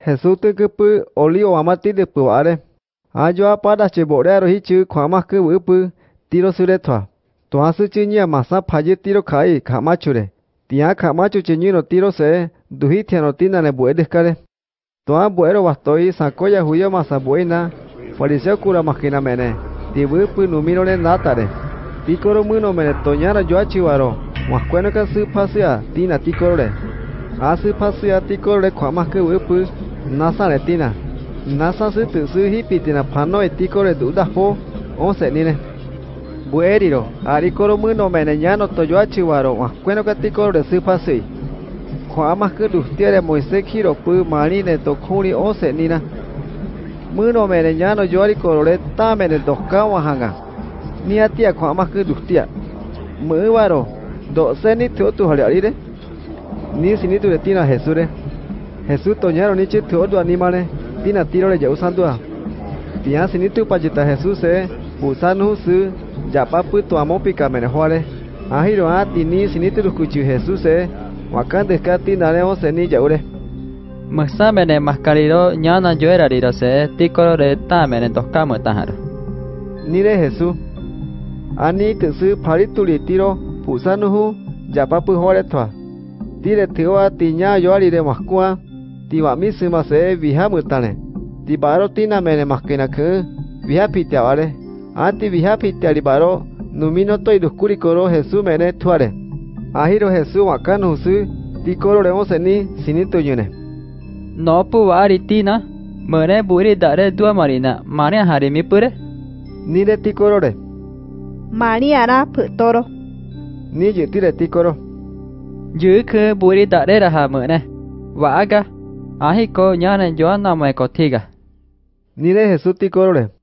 Jesús tư cứ pư olio amati de pu are. Ajo apada che bore ro hi chu khama ke wu pu tiro sure thwa. To asu chu nya masa phaji tiro khai khama chure. Tia khama chu che no tiro se duhi thiano tina ne bue de kare. To a buero bastoi sakoya huyo masa buena. Fariseo cura makina mene. Ti wu pu numino ne natare. Tikoro muno mene toñara yo achivaro. Wascueno ka su pasia tina tikore. Asu pasia tikore khama ke wu pu nasa le tina. Nasa su tu su hipitina pano etikore duda po once nine. Bueriro, arikoro muno mene llano toyo achivaro, wascueno ka tikore su pasi. Khama ke dustiere Moisés kiro pu marine tokuni once nina. Muno mene llano yo arikoro le tamene doska wahanga. Ni atia khama ke dustia. Muwaro, do seni tu haliarire. Ni sinitu de tina Jesure. Jesús toñaro ni chitu odu animale. Tina tiro le jau sandua. Tia sinitu pachita Jesús se usanu su yapapu tu amo pica menejuale. Ahiro ati ni sinitu kuchu Jesús se wakan descati nareo seni yaure. Masamene mascariro ñana yo era riro se tikoro re tamene toscamo tajaro. Ni de Jesús. Ani tsu parituli tiro usanu yapapu hore twa. Tire tioa tiña yo ari de mascua. Tiba misima se vija mutane. Tibaro tina mene maskina ke vija pitiavare. Anti vija pitiaribaro numino to iduskuri koro Jesús mene tuare. Ahiro Jesús wakan husu tikoro remo ni sinito yune. No puvari tina mene buri dare dua marina mane hari mi pure. Ni de tikoro re. Mani ara putoro. Ni yutire tikoro. Yu ke buri dare raha mene. Waga. Ahiko ñane yo anamo ekotiga. Ni de Jesús tikoro re.